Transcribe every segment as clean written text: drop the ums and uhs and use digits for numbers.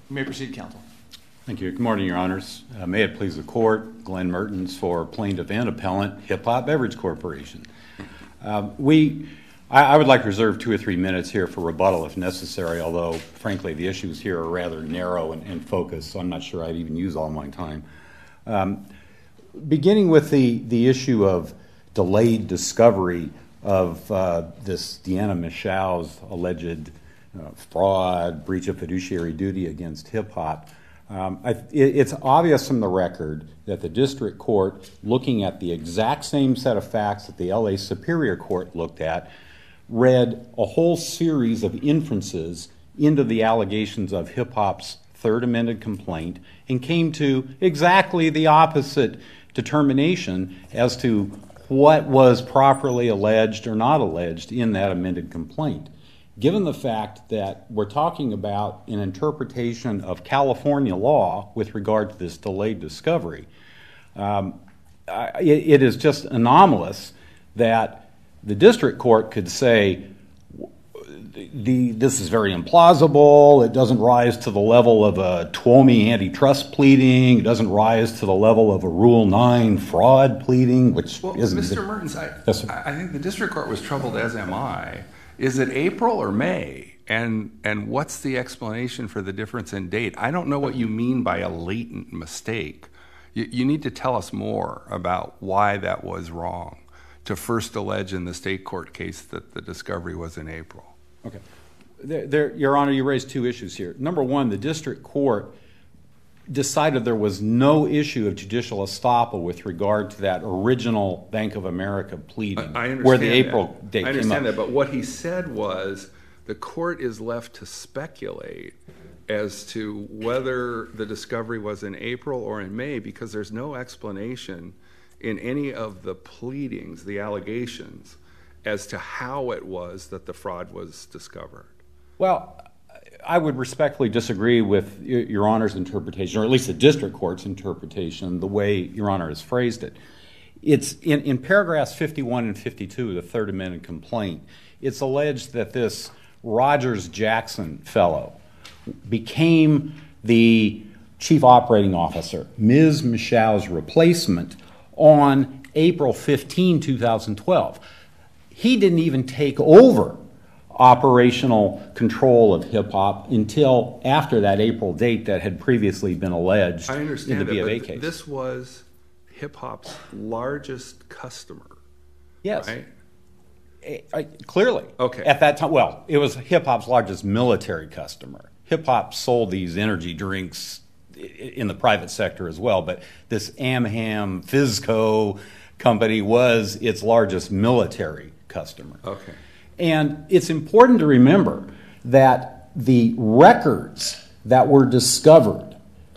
You may proceed, counsel. Thank you. Good morning, Your Honors. May it please the Court, Glenn Mertens for plaintiff and appellant, Hop Beverage Corporation. I would like to reserve 2 or 3 minutes here for rebuttal if necessary, although, frankly, the issues here are rather narrow and focused, so I'm not sure I'd even use all my time. Beginning with the issue of delayed discovery of this Juneice Michaux's alleged fraud, breach of fiduciary duty against hip-hop, it's obvious from the record that the district court, looking at the exact same set of facts that the LA Superior Court looked at, read a whole series of inferences into the allegations of hip-hop's third amended complaint and came to exactly the opposite determination as to what was properly alleged or not alleged in that amended complaint. Given the fact that we're talking about an interpretation of California law with regard to this delayed discovery, it is just anomalous that the district court could say, this is very implausible, it doesn't rise to the level of a TWOMI antitrust pleading, it doesn't rise to the level of a Rule 9 fraud pleading, which isn't... Mr. Mertens, I think the district court was troubled, as am I. Is it April or May? And what's the explanation for the difference in date? I don't know what you mean by a latent mistake. You need to tell us more about why that was wrong to first allege in the state court case that the discovery was in April. Okay. Your Honor, you raised 2 issues here. Number one, the district court decided there was no issue of judicial estoppel with regard to that original Bank of America pleading where the April date came up. I understand that, but what he said was the court is left to speculate as to whether the discovery was in April or in May because there's no explanation in any of the pleadings, the allegations, as to how it was that the fraud was discovered. Well, I would respectfully disagree with Your Honor's interpretation, or at least the district court's interpretation, the way Your Honor has phrased it. It's in paragraphs 51 and 52 of the Third Amendment complaint, it's alleged that this Rogers Jackson fellow became the chief operating officer, Ms. Michaux's replacement, on April 15, 2012. He didn't even take over operational control of hip-hop until after that April date that had previously been alleged in the B of A case. This was hip-hop's largest customer, yes. Right? Clearly. Okay. At that time, well, it was hip-hop's largest military customer. Hip-hop sold these energy drinks in the private sector as well, but this Amham Fizco company was its largest military customer. Okay. And it's important to remember that the records that were discovered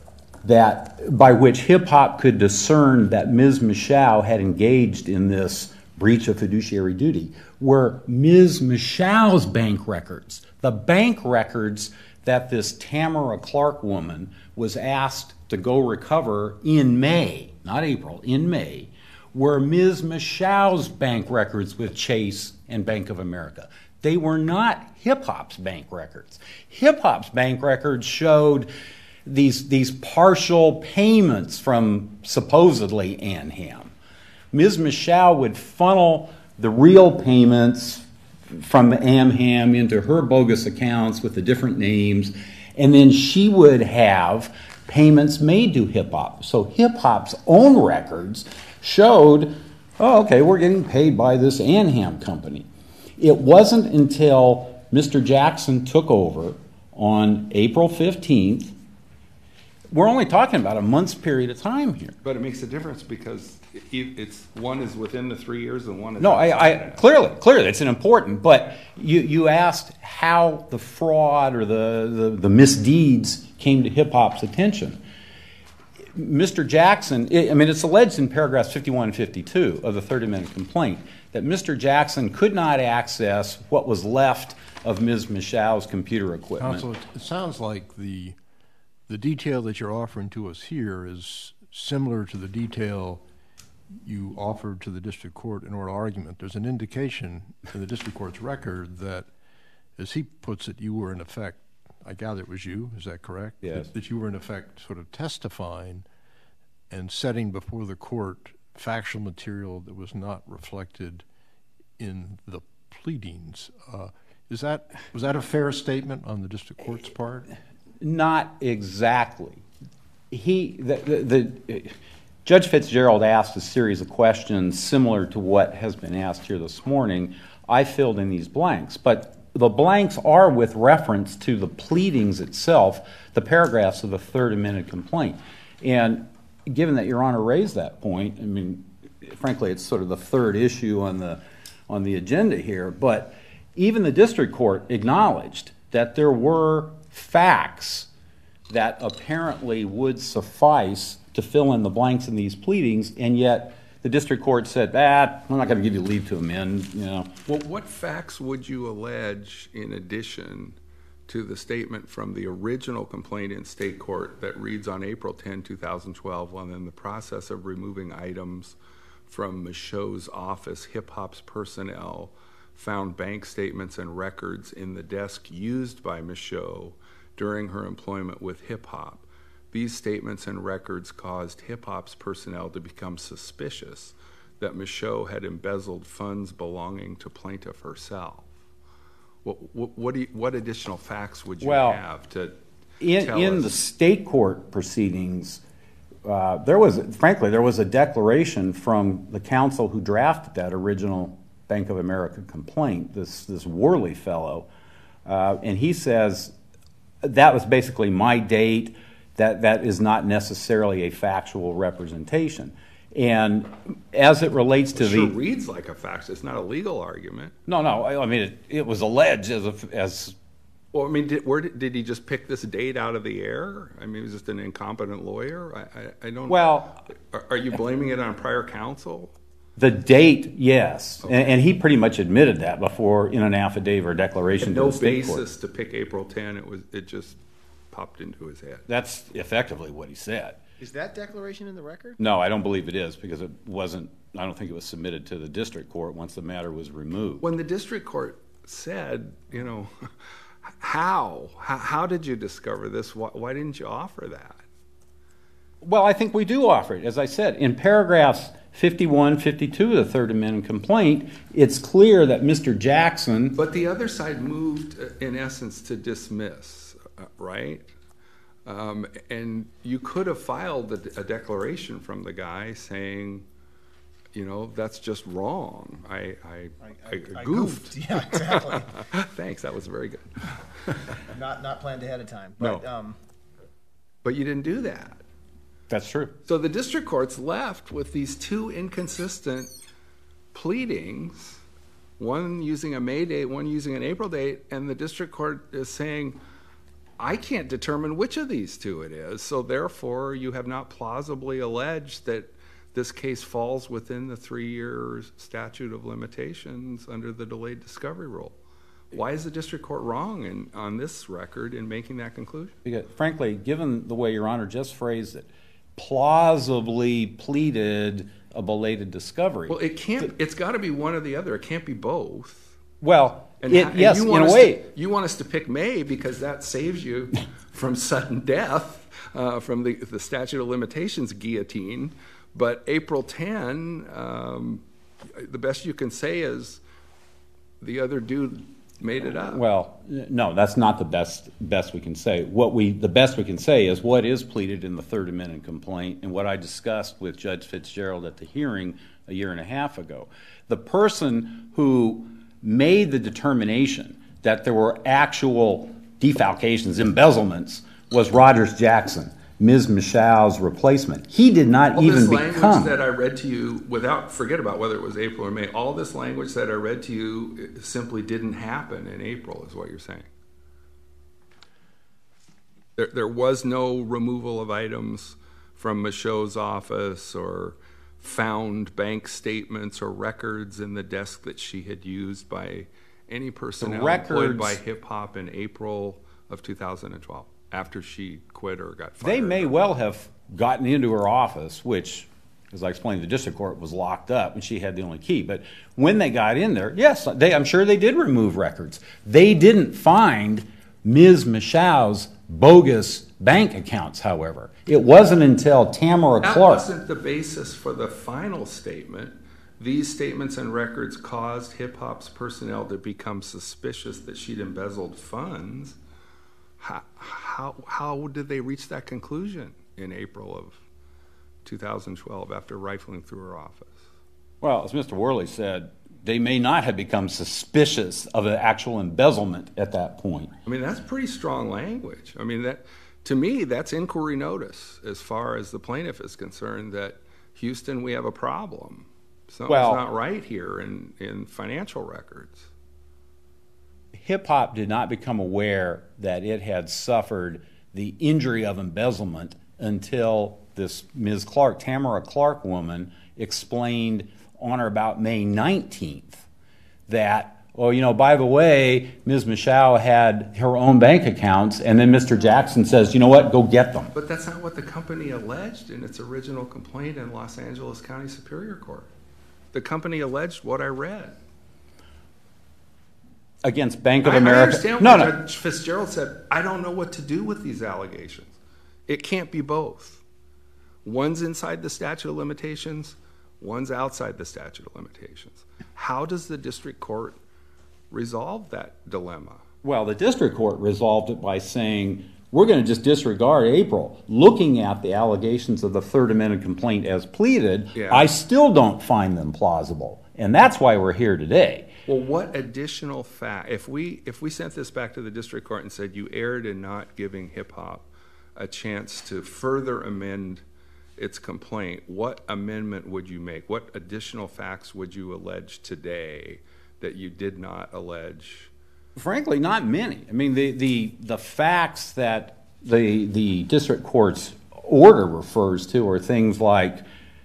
by which hip-hop could discern that Ms. Michaux had engaged in this breach of fiduciary duty were Ms. Michaux's bank records, the bank records that this Tamara Clark woman was asked to go recover in May, not April, in May, were Ms. Michaux's bank records with Chase and Bank of America. They were not hip-hop's bank records. Hip-hop's bank records showed these partial payments from supposedly Amham. Ms. Michaux would funnel the real payments from Amham into her bogus accounts with the different names, and then she would have payments made to hip-hop. So hip-hop's own records showed, oh, okay, we're getting paid by this Amham company. It wasn't until Mr. Jackson took over on April 15th, we're only talking about a month's period of time here. But it makes a difference because one is within the 3 years and one is no, clearly, it's an important. But you asked how the fraud or the misdeeds came to hip-hop's attention. Mr. Jackson, I mean, it's alleged in paragraphs 51 and 52 of the Third Amendment complaint that Mr. Jackson could not access what was left of Ms. Michaux's computer equipment. Counsel, it sounds like the detail that you're offering to us here is similar to the detail you offered to the district court in oral argument. There's an indication in the district court's record that, as he puts it, you were in effect I gather it was you, is that correct? Yes. That you were in effect sort of testifying and setting before the court factual material that was not reflected in the pleadings. Was that a fair statement on the district court's part? Not exactly. Judge Fitzgerald asked a series of questions similar to what has been asked here this morning. I filled in these blanks, but the blanks are with reference to the pleadings itself, the paragraphs of the third amended complaint. And given that Your Honor raised that point, I mean, frankly, it's sort of the third issue on the agenda here, but even the district court acknowledged that there were facts that apparently would suffice to fill in the blanks in these pleadings, and yet the district court said, I'm not going to give you leave to amend. Well, what facts would you allege in addition to the statement from the original complaint in state court that reads on April 10, 2012, when in the process of removing items from Michaux's office, Hip Hop's personnel found bank statements and records in the desk used by Michaux during her employment with Hip Hop. These statements and records caused Hip Hop's personnel to become suspicious that Michaux had embezzled funds belonging to plaintiff herself. What additional facts would you have to tell us? In the state court proceedings, there was a declaration from the counsel who drafted that original Bank of America complaint, this Worley fellow, and he says that was basically my date. That is not necessarily a factual representation. And as it relates to sure reads like a fact. It's not a legal argument. No. I mean, it was alleged as. Well, I mean, did he just pick this date out of the air? I mean, he was just an incompetent lawyer. I don't. Well, are you blaming it on prior counsel? The date, yes, Okay. and he pretty much admitted that before in an affidavit or declaration to No the state court. basis to pick April 10. It just popped into his head. That's effectively what he said. Is that declaration in the record? No, I don't believe it is because it wasn't. I don't think it was submitted to the district court once the matter was removed. When the district court said, how did you discover this? Why didn't you offer that? Well, I think we do offer it. As I said, in paragraphs 51, 52 of the Third Amendment complaint, it's clear that Mr. Jackson. But the other side moved, in essence, to dismiss, right? And you could have filed a declaration from the guy saying, that's just wrong. I goofed. Yeah, exactly. Thanks. That was very good. not planned ahead of time. But, no. But you didn't do that. That's true. So the district court's left with these two inconsistent pleadings, one using a May date, one using an April date, and the district court is saying, I can't determine which of these two it is, so therefore you have not plausibly alleged that this case falls within the 3-year statute of limitations under the delayed discovery rule. Why is the district court wrong on this record in making that conclusion? Because, frankly, given the way Your Honor just phrased it, plausibly pleaded a belated discovery. Well, it's got to be one or the other. It can't be both. Well, yes, in a way. You want us to pick May because that saves you from sudden death, from the statute of limitations guillotine. But April 10, the best you can say is the other dude made it up. Well, no, that's not the best we can say. The best we can say is what is pleaded in the Third Amendment complaint and what I discussed with Judge Fitzgerald at the hearing a year and a half ago. The person who made the determination that there were actual defalcations, embezzlements, was Rogers Jackson, Ms. Michaux's replacement. He did not even become. All this language that I read to you, forget about whether it was April or May, all this language that I read to you simply didn't happen in April, is what you're saying. There was no removal of items from Michaux's office or found bank statements or records in the desk that she had used by any personnel employed by Hip Hop in April of 2012. After she quit or got fired. They may well have gotten into her office, which, as I explained, the district court was locked up and she had the only key. But when they got in there, yes, I'm sure they did remove records. They didn't find Ms. Michaux's bogus bank accounts, however. It wasn't until Tamara That Clark... wasn't the basis for the final statement. These statements and records caused Hip Hop's personnel to become suspicious that she'd embezzled funds. How did they reach that conclusion in April of 2012 after rifling through her office? Well, as Mr. Worley said, they may not have become suspicious of an actual embezzlement at that point. I mean, that's pretty strong language. I mean, that to me, that's inquiry notice as far as the plaintiff is concerned, that Houston, we have a problem. Something's not right here in financial records. Hip Hop did not become aware that it had suffered the injury of embezzlement until this Ms. Clark, Tamara Clark woman, explained on or about May 19th that, well, you know, by the way, Ms. Michaux had her own bank accounts, and then Mr. Jackson says, you know what, go get them. But that's not what the company alleged in its original complaint in Los Angeles County Superior Court. The company alleged what I read. Against Bank of America. I understand what Judge Fitzgerald said. I don't know what to do with these allegations. It can't be both. One's inside the statute of limitations, one's outside the statute of limitations. How does the district court resolve that dilemma? Well, the district court resolved it by saying, we're going to just disregard April. Looking at the allegations of the Third Amendment complaint as pleaded, I still don't find them plausible. And that's why we're here today. Well, what additional fact, if we sent this back to the district court and said you erred in not giving Hip Hop a chance to further amend its complaint, what amendment would you make? What additional facts would you allege today that you did not allege? Frankly, not many. I mean, the facts that the district court's order refers to are things like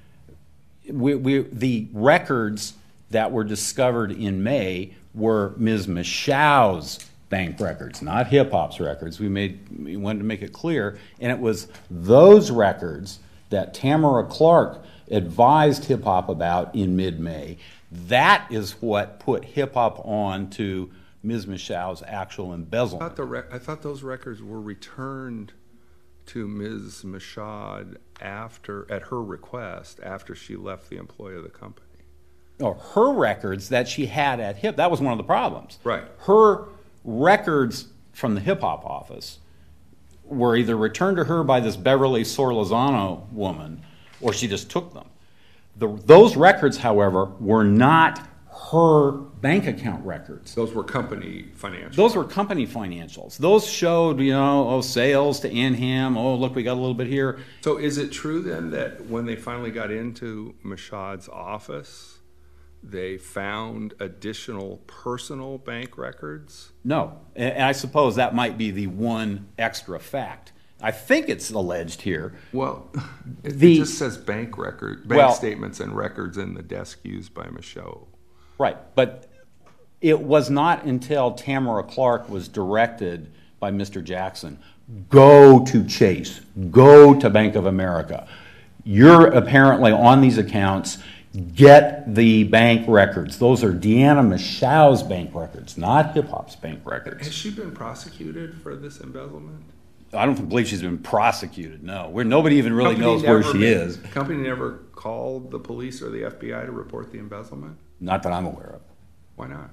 the records that were discovered in May were Ms. Michaux's bank records, not Hip Hop's records. We wanted to make it clear, and it was those records that Tamara Clark advised Hip Hop about in mid-May. That is what put Hip Hop on to Ms. Michaux's actual embezzlement. I thought those records were returned to Ms. Michaux at her request after she left the employ of the company. Or her records that she had at Hip, that was one of the problems. Right. Her records from the Hip Hop office were either returned to her by this Beverly Sorlazano woman, or she just took them. Those records, however, were not her bank account records. Those were company financials. Those were company financials. Those showed, sales to Inham. Oh, look, we got a little bit here. So is it true then that when they finally got into Michaux's office, they found additional personal bank records? No, and I suppose that might be the one extra fact. I think it's alleged here. Well, it just says bank statements and records in the desk used by Michaux. Right, but it was not until Tamara Clark was directed by Mr. Jackson, go to Chase, go to Bank of America. You're apparently on these accounts. Get the bank records. Those are Deanna Michaux's bank records, not Hip Hop's bank records. Has she been prosecuted for this embezzlement? I don't believe she's been prosecuted, no. Nobody even really knows where she is. The company never called the police or the FBI to report the embezzlement? Not that I'm aware of. Why not?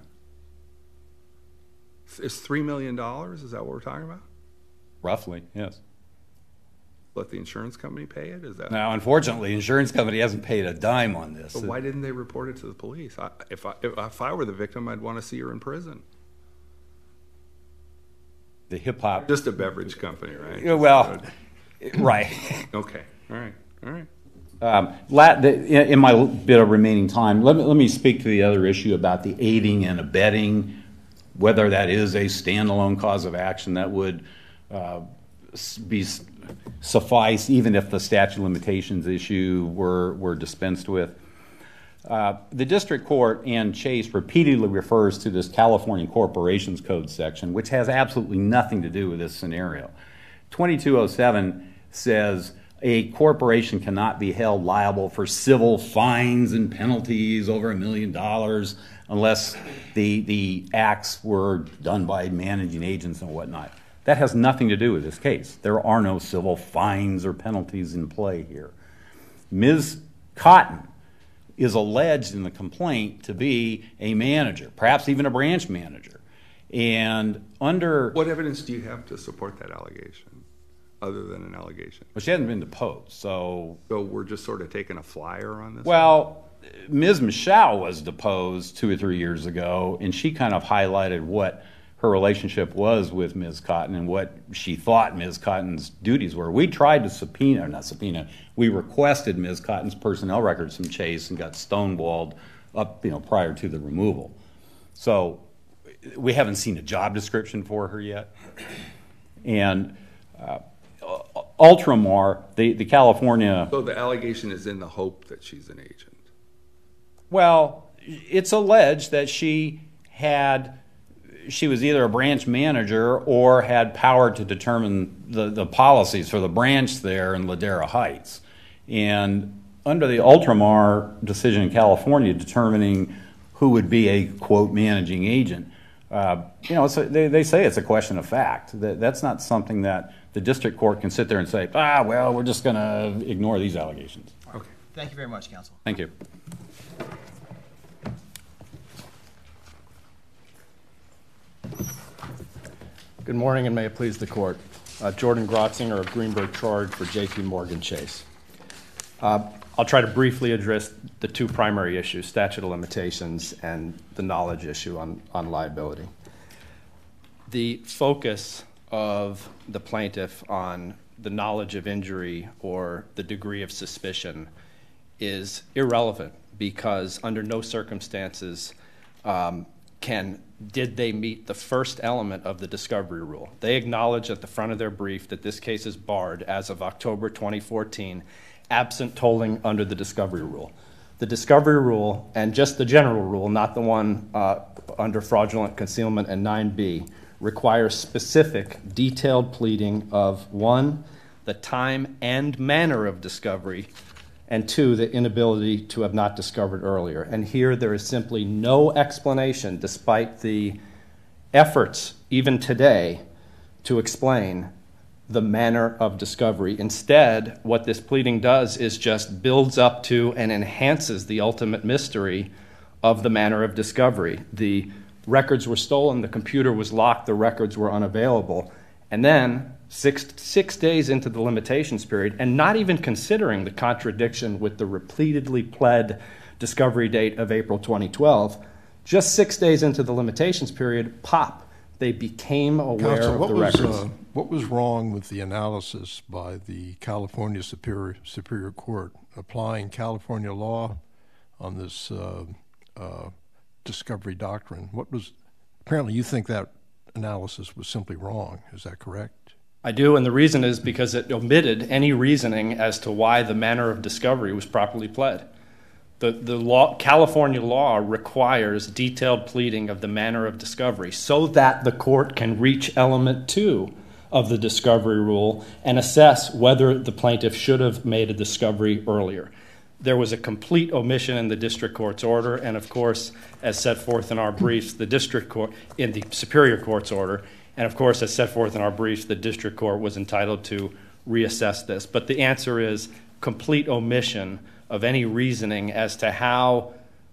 Is $3 million, is that what we're talking about? Roughly, yes. Let the insurance company pay it? Is that? Now, unfortunately, the insurance company hasn't paid a dime on this. But why didn't they report it to the police? If I were the victim, I'd want to see her in prison. The Hip Hop... Just a beverage company, right? Well, right. Okay, all right. In my bit of remaining time, let me speak to the other issue about the aiding and abetting, whether that is a standalone cause of action that would suffice even if the statute of limitations issue were dispensed with. The district court and Chase repeatedly refers to this California Corporations Code section, which has absolutely nothing to do with this scenario. 2207 says a corporation cannot be held liable for civil fines and penalties over $1 million unless the acts were done by managing agents and whatnot. That has nothing to do with this case. There are no civil fines or penalties in play here. Ms. Cotton is alleged in the complaint to be a manager, perhaps even a branch manager. And under... What evidence do you have to support that allegation, other than an allegation? Well, she hasn't been deposed, so... So we're just sort of taking a flyer on this? Well, Ms. Michaux was deposed 2 or 3 years ago, and she kind of highlighted what her relationship was with Ms. Cotton and what she thought Ms. Cotton's duties were. We tried to subpoena, or not subpoena, we requested Ms. Cotton's personnel records from Chase and got stonewalled up, prior to the removal. So we haven't seen a job description for her yet. And Ultramar, the California... So the allegation is in the hope that she's an agent? Well, it's alleged that she was either a branch manager or had power to determine the policies for the branch there in Ladera Heights. And under the Ultramar decision in California determining who would be a, quote, managing agent, they say it's a question of fact. That's not something that the district court can sit there and say, well, we're just going to ignore these allegations. Okay. Thank you very much, counsel. Thank you. Good morning, and may it please the court. Jordan Grotzinger of Greenberg Trord for JPMorgan Chase. I'll try to briefly address the 2 primary issues, statute of limitations and the knowledge issue on liability. The focus of the plaintiff on the knowledge of injury or the degree of suspicion is irrelevant because under no circumstances did they meet the first element of the discovery rule. They acknowledge at the front of their brief that this case is barred as of October 2014, absent tolling under the discovery rule. The discovery rule, and just the general rule, not the one under fraudulent concealment and 9B, requires specific, detailed pleading of 1, the time and manner of discovery, and 2, the inability to have not discovered earlier. And here there is simply no explanation, despite the efforts even today to explain the manner of discovery. Instead, what this pleading does is just builds up to and enhances the ultimate mystery of the manner of discovery. The records were stolen, the computer was locked, the records were unavailable. And then six days into the limitations period, and not even considering the contradiction with the repeatedly pled discovery date of April 2012, just 6 days into the limitations period, they became aware Counsel, of the records. What was wrong with the analysis by the California Superior Court applying California law on this discovery doctrine? Apparently you think that analysis was simply wrong. Is that correct? I do, and the reason is because it omitted any reasoning as to why the manner of discovery was properly pled. The California law requires detailed pleading of the manner of discovery so that the court can reach element 2 of the discovery rule and assess whether the plaintiff should have made a discovery earlier. There was a complete omission in the district court's order, and of course, as set forth in our briefs, the district court, in the Superior Court's order, and of course, as set forth in our briefs, the district court was entitled to reassess this. But the answer is complete omission of any reasoning as to how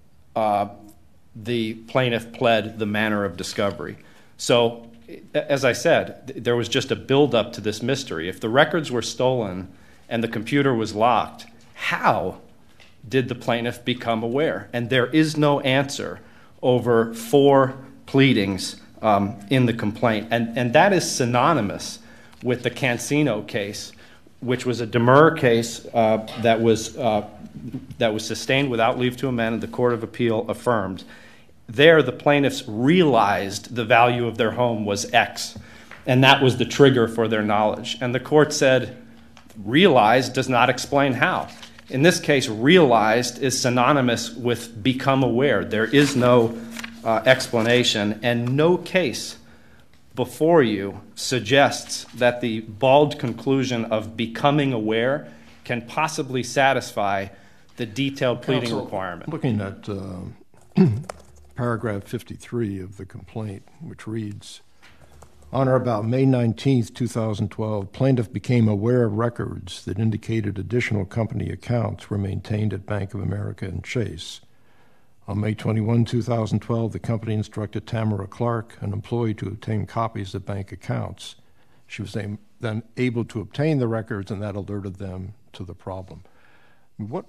the plaintiff pled the manner of discovery. So, as I said, there was just a buildup to this mystery. If the records were stolen and the computer was locked, how did the plaintiff become aware? And there is no answer over 4 pleadings in the complaint. And that is synonymous with the Cancino case, which was a demurrer case that was sustained without leave to amend, and the Court of Appeal affirmed. There, the plaintiffs realized the value of their home was X, and that was the trigger for their knowledge. And the court said, realized does not explain how. In this case, realized is synonymous with become aware. There is no explanation, and no case before you suggests that the bald conclusion of becoming aware can possibly satisfy the detailed pleading Counsel, requirement. Looking at paragraph 53 of the complaint, which reads, on or about May 19th, 2012, plaintiff became aware of records that indicated additional company accounts were maintained at Bank of America and Chase. On May 21, 2012, the company instructed Tamara Clark, an employee, to obtain copies of bank accounts. She was then able to obtain the records, and that alerted them to the problem. What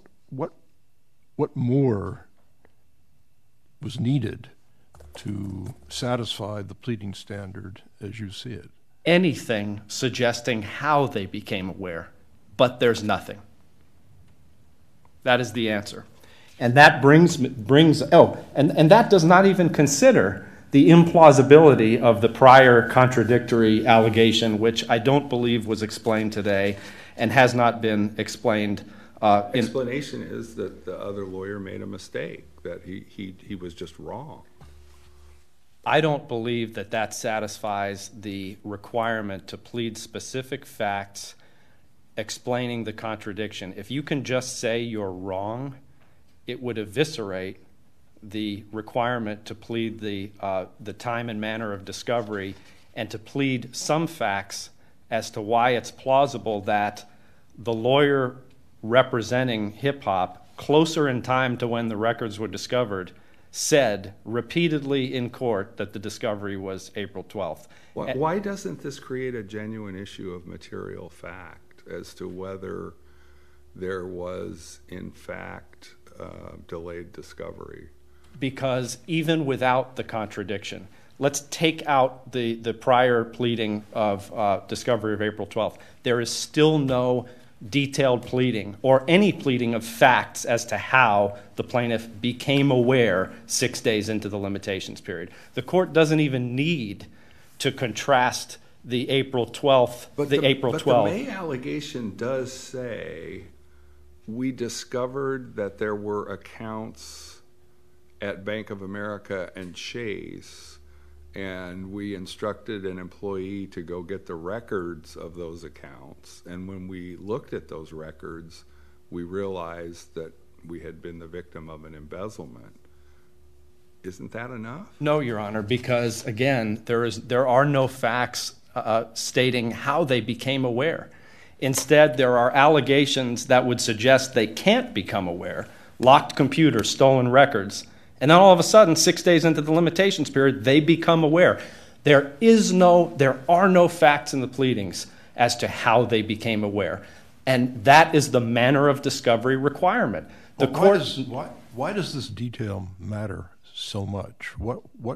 more was needed to satisfy the pleading standard as you see it? Anything suggesting how they became aware, but there's nothing. That is the answer. And that brings and that does not even consider the implausibility of the prior contradictory allegation, which I don't believe was explained today and has not been explained. Explanation is that the other lawyer made a mistake, that he was just wrong. I don't believe that that satisfies the requirement to plead specific facts explaining the contradiction. If you can just say you're wrong, it would eviscerate the requirement to plead the time and manner of discovery and to plead some facts as to why it's plausible that the lawyer representing Hip Hop, closer in time to when the records were discovered, said repeatedly in court that the discovery was April 12th. Why doesn't this create a genuine issue of material fact as to whether there was, in fact, delayed discovery? Because even without the contradiction, let's take out the prior pleading of discovery of April 12th. There is still no detailed pleading or any pleading of facts as to how the plaintiff became aware 6 days into the limitations period. The court doesn't even need to contrast the April 12th, April 12th. But the May allegation does say we discovered that there were accounts at Bank of America and Chase, and we instructed an employee to go get the records of those accounts. And when we looked at those records, we realized that we had been the victim of an embezzlement. Isn't that enough? No, Your Honor, because again, there are no facts stating how they became aware. Instead, there are allegations that would suggest they can't become aware. Locked computers, stolen records. And then all of a sudden, 6 days into the limitations period, they become aware. There are no facts in the pleadings as to how they became aware. And that is the manner of discovery requirement. Why does this detail matter so much? What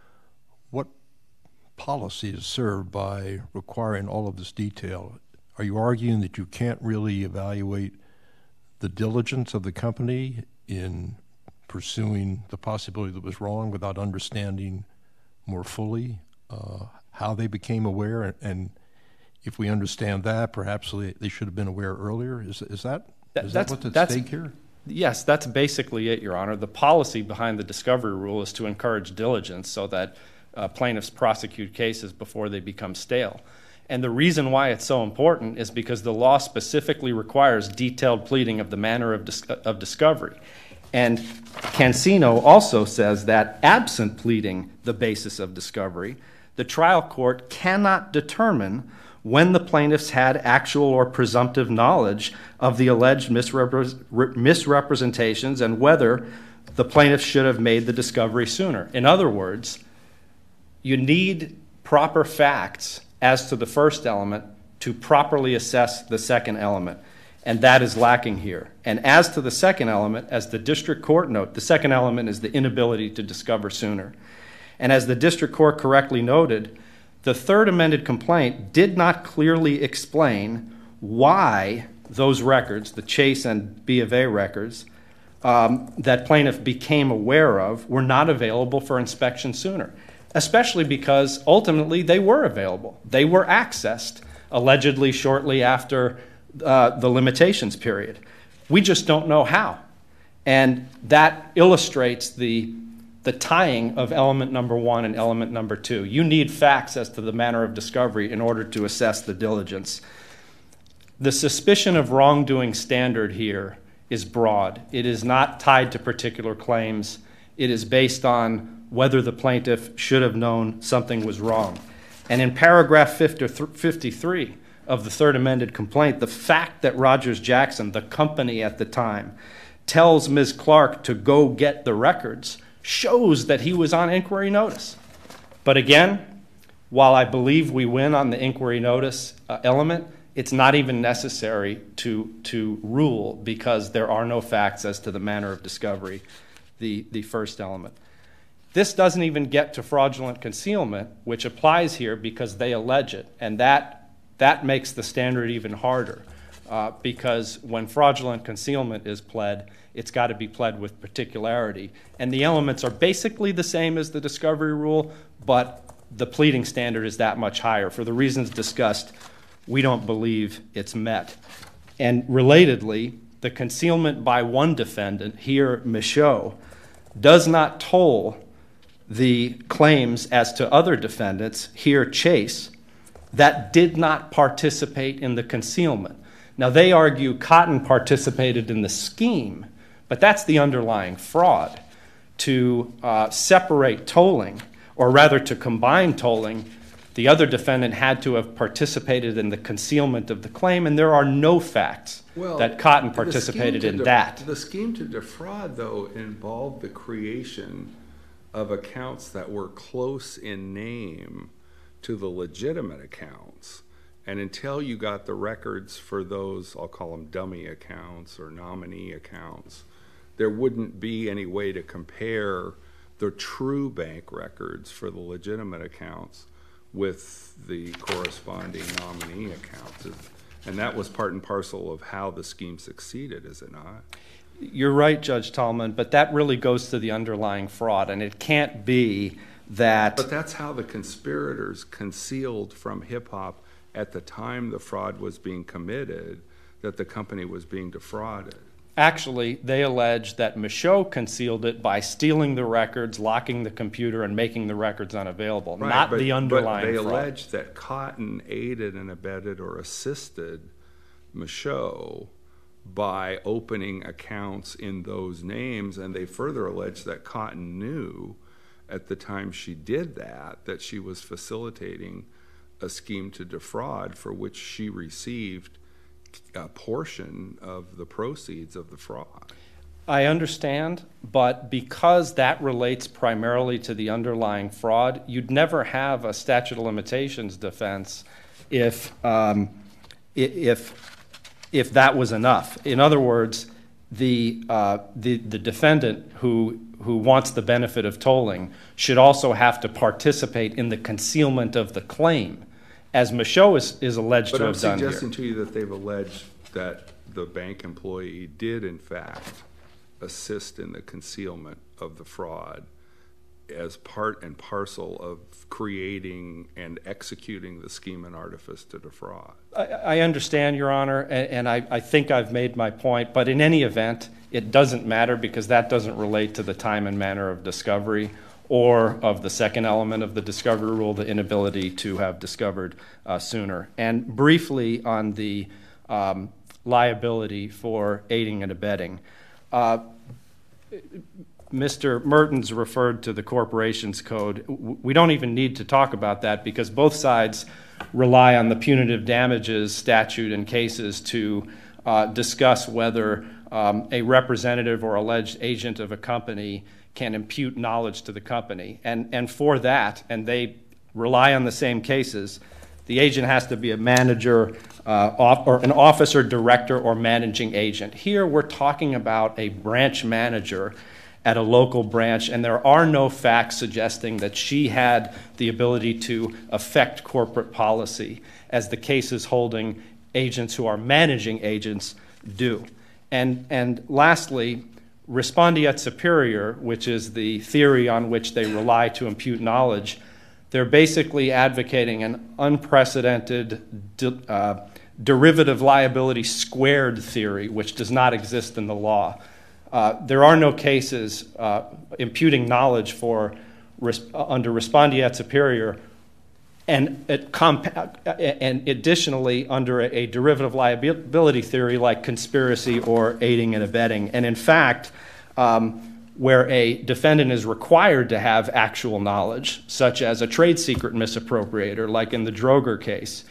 policy is served by requiring all of this detail? Are you arguing that you can't really evaluate the diligence of the company in pursuing the possibility that was wrong without understanding more fully how they became aware? And if we understand that, perhaps they should have been aware earlier. Is that what's at stake here? Yes, that's basically it, Your Honor. The policy behind the discovery rule is to encourage diligence so that plaintiffs prosecute cases before they become stale. And the reason why it's so important is because the law specifically requires detailed pleading of the manner of discovery. And Cancino also says that absent pleading the basis of discovery, the trial court cannot determine when the plaintiffs had actual or presumptive knowledge of the alleged misrepresentations and whether the plaintiffs should have made the discovery sooner. In other words, you need proper facts as to the first element to properly assess the second element. And that is lacking here. And as to the second element, as the district court note, the second element is the inability to discover sooner. And as the district court correctly noted, the third amended complaint did not clearly explain why those records, the Chase and B of A records, that plaintiff became aware of were not available for inspection sooner, especially because ultimately they were available. They were accessed allegedly shortly after the limitations period. We just don't know how. And that illustrates the tying of element number one and element number two. You need facts as to the manner of discovery in order to assess the diligence. The suspicion of wrongdoing standard here is broad. It is not tied to particular claims. It is based on whether the plaintiff should have known something was wrong. And in paragraph 53 of the third amended complaint, the fact that Rogers Jackson, the company at the time, tells Ms. Clark to go get the records shows that he was on inquiry notice. But again, while I believe we win on the inquiry notice element, it's not even necessary to rule because there are no facts as to the manner of discovery, the first element. This doesn't even get to fraudulent concealment, which applies here because they allege it, and that makes the standard even harder because when fraudulent concealment is pled, it's got to be pled with particularity. And the elements are basically the same as the discovery rule, but the pleading standard is that much higher. For the reasons discussed, we don't believe it's met. And relatedly, the concealment by one defendant, here Michaux, does not toll the claims as to other defendants, here Chase, that did not participate in the concealment. Now, they argue Cotton participated in the scheme, but that's the underlying fraud. To separate tolling, or rather to combine tolling, the other defendant had to have participated in the concealment of the claim, and there are no facts that Cotton participated in that. The scheme to defraud, though, involved the creation of accounts that were close in name to the legitimate accounts. And until you got the records for those, I'll call them dummy accounts or nominee accounts, there wouldn't be any way to compare the true bank records for the legitimate accounts with the corresponding nominee accounts. And that was part and parcel of how the scheme succeeded, is it not? You're right, Judge Tallman, but that really goes to the underlying fraud, and it can't be that... But that's how the conspirators concealed from hip-hop at the time the fraud was being committed, that the company was being defrauded. Actually, they allege that Michaux concealed it by stealing the records, locking the computer, and making the records unavailable, right, not the underlying fraud. But they allege that Cotton aided and abetted or assisted Michaux by opening accounts in those names, and they further allege that Cotton knew at the time she did that she was facilitating a scheme to defraud for which she received a portion of the proceeds of the fraud. I understand, but because that relates primarily to the underlying fraud, you'd never have a statute of limitations defense if that was enough. In other words, the defendant who wants the benefit of tolling should also have to participate in the concealment of the claim, as Michaux is alleged to have done here. But I'm suggesting to you that they've alleged that the bank employee did, in fact, assist in the concealment of the fraud as part and parcel of creating and executing the scheme and artifice to defraud. I understand, Your Honor, and I think I've made my point, but in any event, it doesn't matter because that doesn't relate to the time and manner of discovery or of the second element of the discovery rule, the inability to have discovered sooner. And briefly on the liability for aiding and abetting. Mr. Mertens referred to the corporation's code. We don't even need to talk about that because both sides rely on the punitive damages statute in cases to discuss whether a representative or alleged agent of a company can impute knowledge to the company. And for that, and they rely on the same cases, the agent has to be a manager or an officer, director, or managing agent. Here we're talking about a branch manager at a local branch, and there are no facts suggesting that she had the ability to affect corporate policy, as the cases holding agents who are managing agents do. And lastly, respondeat superior, which is the theory on which they rely to impute knowledge, they're basically advocating an unprecedented derivative liability squared theory, which does not exist in the law. There are no cases imputing knowledge for under respondeat superior and additionally under a derivative liability theory like conspiracy or aiding and abetting. And in fact, where a defendant is required to have actual knowledge, such as a trade secret misappropriator, like in the Droger case,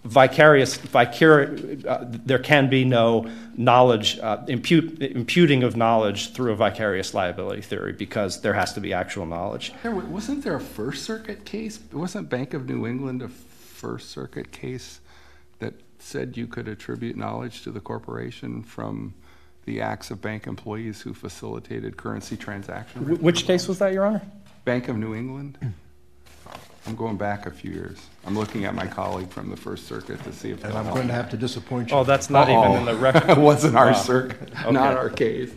there can be no knowledge, imputing of knowledge through a vicarious liability theory because there has to be actual knowledge. Wasn't there a First Circuit case? Wasn't Bank of New England a First Circuit case that said you could attribute knowledge to the corporation from the acts of bank employees who facilitated currency transactions? Which case was that, Your Honor? Bank of New England. I'm going back a few years. I'm looking at my colleague from the First Circuit to see if. And I'm going to have to disappoint you. Oh, that's not even in the record. It wasn't our circuit, okay. Not our case.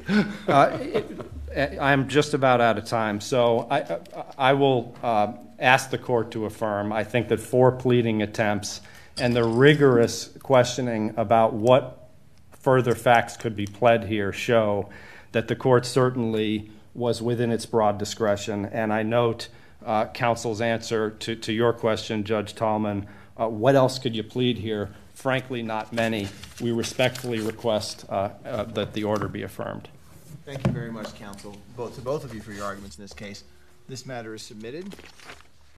I'm just about out of time, so I will ask the court to affirm. I think that 4 pleading attempts and the rigorous questioning about what further facts could be pled here show that the court certainly was within its broad discretion. And I note counsel's answer to your question, Judge Tallman. What else could you plead here? Frankly, not many. We respectfully request that the order be affirmed. Thank you very much, counsel, to both of you for your arguments in this case. This matter is submitted.